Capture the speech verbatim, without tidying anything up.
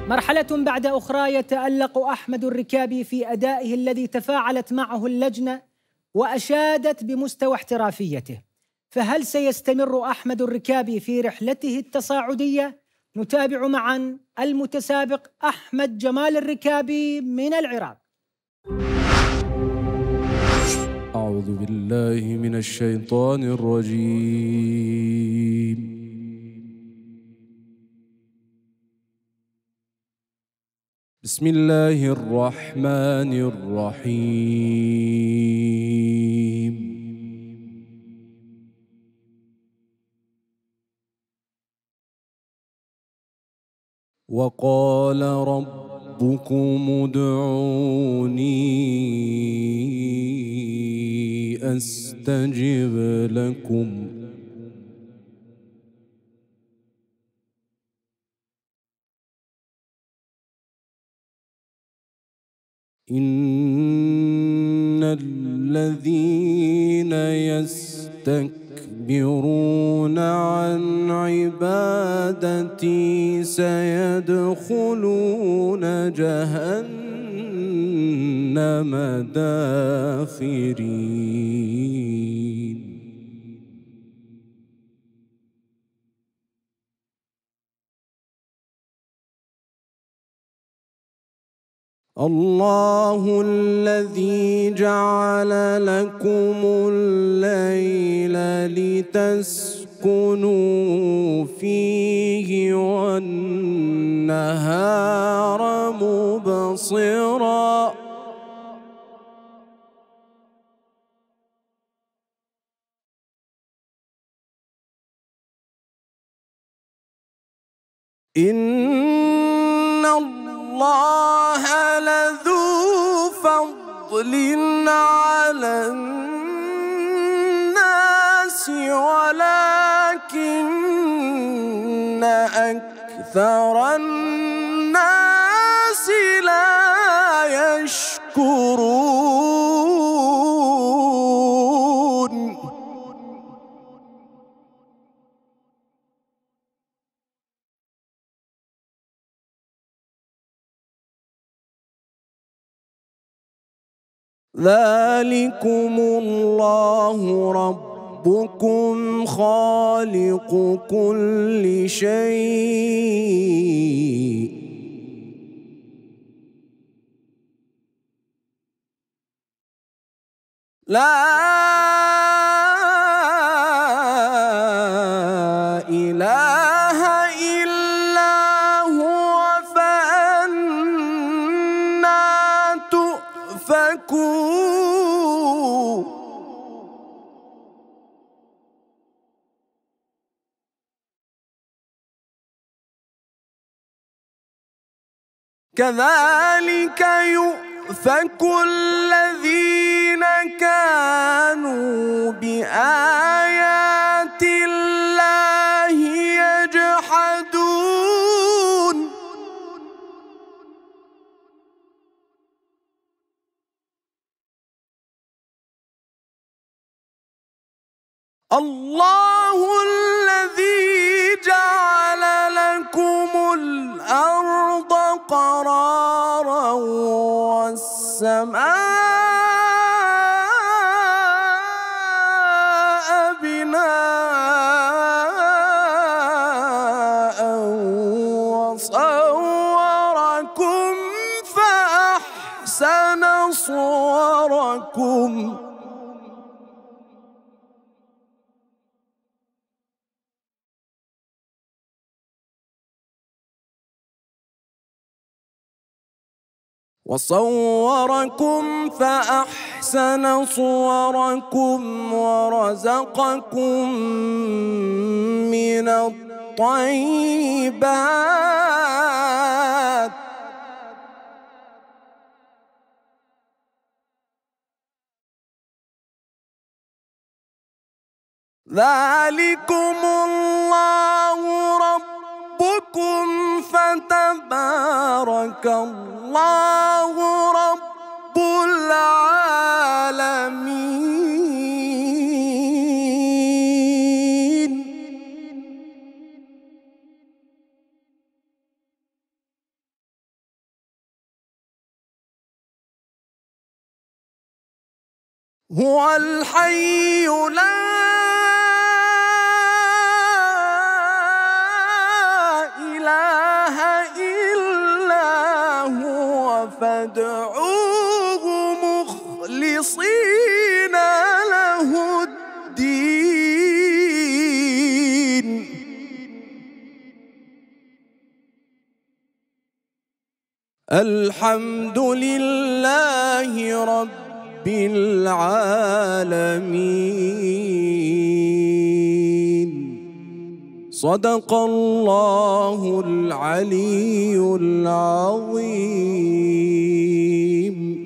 مرحلة بعد أخرى يتألق أحمد الركابي في أدائه الذي تفاعلت معه اللجنة وأشادت بمستوى احترافيته. فهل سيستمر أحمد الركابي في رحلته التصاعدية؟ نتابع معا المتسابق أحمد جمال الركابي من العراق. أعوذ بالله من الشيطان الرجيم. بسم الله الرحمن الرحيم. وقال ربكم ادعوني أستجب لكم إن الذين يستكبرون عن عبادتي سيدخلون جهنم داخرين. الله الذي جعل لكم الليل لتسكنوا فيه والنهار مبصرا إن الله لذو فضل على الناس ولكن أكثر الناس لا يشكرون. ذلكم الله ربكم خالق كل شيء لا إله إلا هو فأنى تؤفكون. كذلك يؤفك الذين كانوا بآيات الله يجحدون. الله الذي جعل لكم الأرض قرارا والسماء بناء وصوركم فأحسن صوركم وصوركم فأحسن صوركم ورزقكم من الطيبات ذلكم الله ربكم فتبارك الله رب العالمين. هو الحي لا إله إلا هو فادعوه مخلصين له الدين. الحمد لله رب العالمين. صدق الله العلي العظيم.